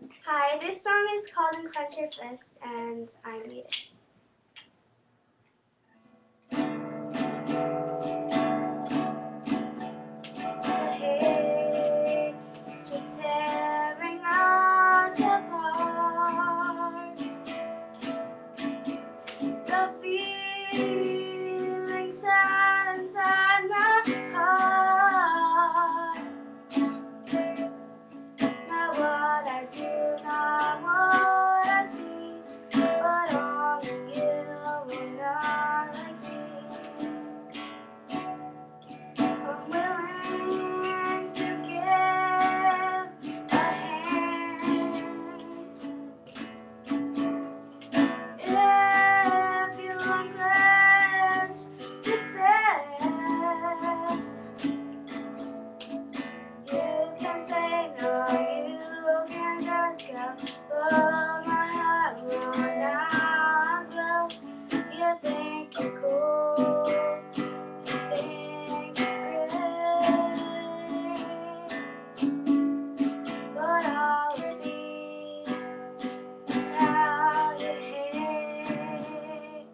Hi, this song is called Unclench Your Fist, and I made it. Hey, you're tearing us apart. The feelings that inside my heart. Not what I do, not what I see, but only you and not like me. I'm willing to give a hand if you unclench your fist. You can say no, you can just go, but my heart will not glow. You think you're cool, you think you're great, but all I see is how you hate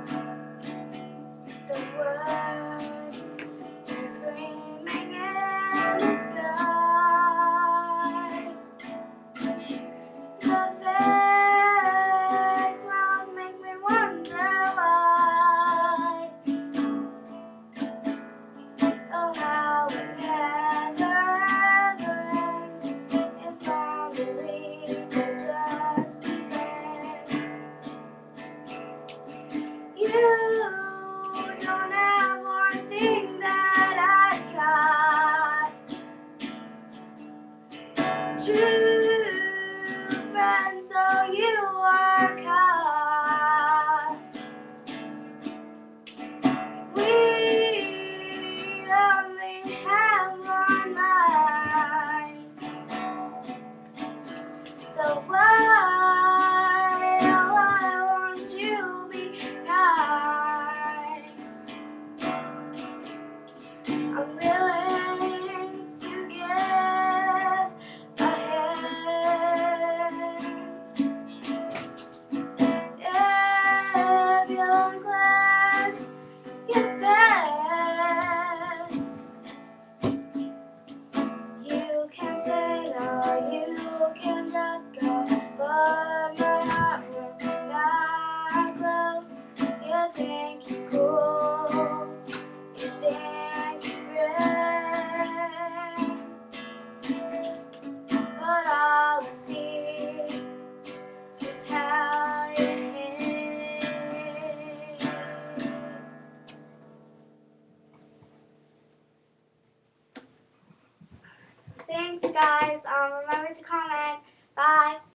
the words you're screaming in the sky. The fake smiles make me wonder why. Oh, how it never ever ends. If only we could just be friends. You don't have one thing that I've got. True friends, so you are caught. We only have one mind. So why won't you be nice? I'm willing to give a hand if you unclench your fist. You can say no, you can just go, but my heart will not glow. You think you're cool, you think you're great, but all I see is how you hate. Thanks, guys. Remember to comment. Bye.